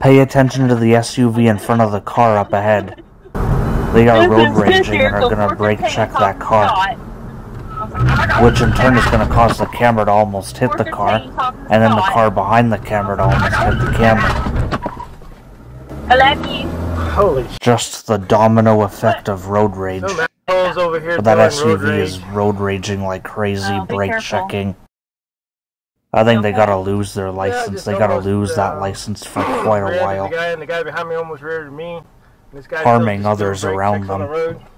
Pay attention to the SUV in front of the car up ahead. They are road raging and are gonna brake check that car. Which in turn is gonna cause the camera to almost hit the car, and then the car behind the camera to almost hit the camera. I love you. Holy Just the domino effect of road rage. over here But that SUV road is road raging like crazy, brake careful. checking. I think they gotta lose their license. They gotta lose that license for quite a while. The guy behind me almost rear-ended me. Harming others around them.